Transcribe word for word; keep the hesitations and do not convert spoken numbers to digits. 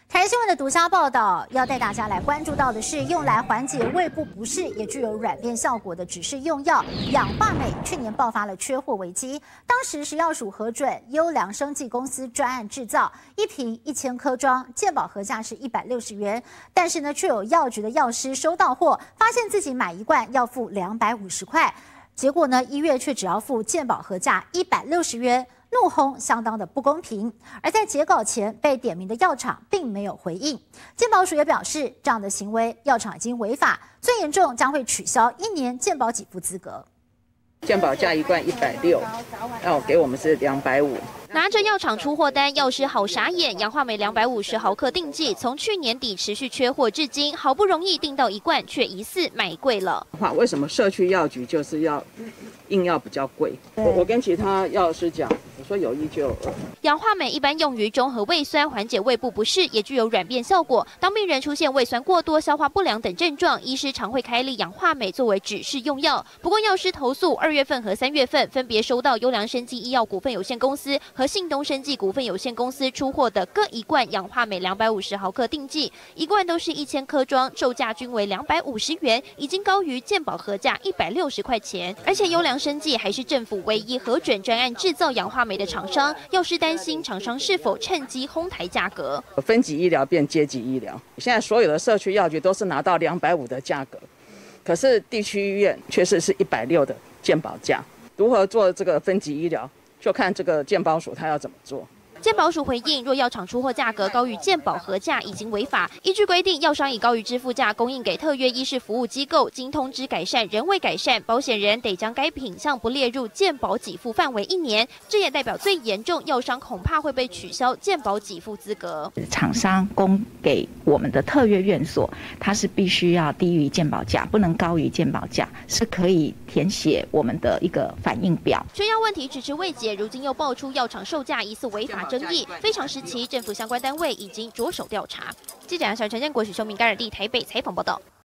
台新闻的独家报道要带大家来关注到的是，用来缓解胃部不适也具有软便效果的指示用药氧化镁，去年爆发了缺货危机。当时食药署核准优良生技公司专案制造，一瓶一千颗装，健保核价是一百六十元，但是呢，却有药局的药师收到货，发现自己买一罐要付两百五十块，结果呢，医院却只要付健保核价一百六十元。怒轰相当的不公平，而在截稿前被点名的药厂并没有回应。健保署也表示，这样的行为药厂已经违法，最严重将会取消一年健保给付资格。 健保价一罐一百六，要给我们是两百五。 拿着药厂出货单，药师好傻眼。氧化镁两百五十毫克定剂，从去年底持续缺货至今，好不容易订到一罐，却疑似买贵了。 为什么社区药局就是要硬要比较贵？我我跟其他药师讲，我说有一就有二。 氧化镁一般用于中和胃酸，缓解胃部不适，也具有软便效果。当病人出现胃酸过多、消化不良等症状，医师常会开立氧化镁作为指示用药。不过药师投诉，二月份和三月份分别收到优良生技医药股份有限公司和信东生技股份有限公司出货的各一罐氧化镁两百五十毫克定剂，一罐都是一千颗装，售价均为两百五十元，已经高于健保核价一百六十块钱。而且优良生技还是政府唯一核准专案制造氧化镁的厂商，药师担心厂商是否趁机哄抬价格。 分级医疗变阶级医疗，现在所有的社区药局都是拿到两百五的价格，可是地区医院却是是一百六的健保价。如何做这个分级医疗，就看这个健保署他要怎么做。 健保署回应，若药厂出货价格高于健保核价，已经违法。依据规定，药商以高于支付价供应给特约医事服务机构，经通知改善仍未改善，保险人得将该品项不列入健保给付范围一年。这也代表最严重，药商恐怕会被取消健保给付资格。 厂商供给我们的特约院所，它是必须要低于健保价，不能高于健保价，是可以填写我们的一个反应表。 缺药问题迟迟未解，如今又爆出药厂售价疑似违法争议，非常时期，政府相关单位已经着手调查。记者杨小陈建国、许秀明、甘尔地台北采访报道。